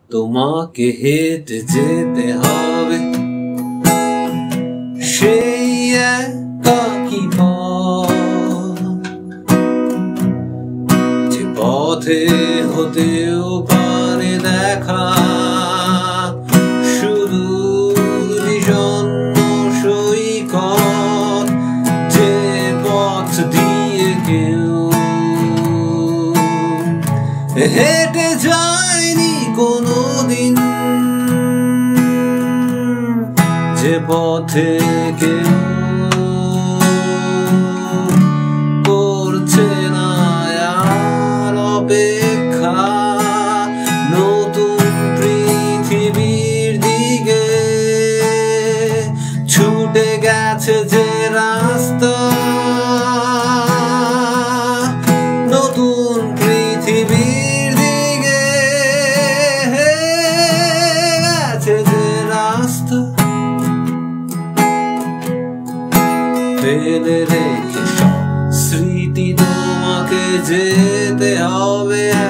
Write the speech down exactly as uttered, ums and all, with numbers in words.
তোমাকে হেঁটে যেতে হবে সেই একাকী পথ, যে পথে হতেও পারে দেখা সুদূর বিষণ্ণ সৈকত, যে পথ দিয়ে কেউ হেঁটে যায়নি কোনোদিন, যে পথে কেউ করছে না আর অপেক্ষা নতুন পৃথিবীর দিকে ছুটে গেছে যে রাস্তা, নতুন পৃথিবীর দিকে গেছে যে রাস্তা, ফেলে রেখে সব স্মৃতি তোমাকে যেতে হবে।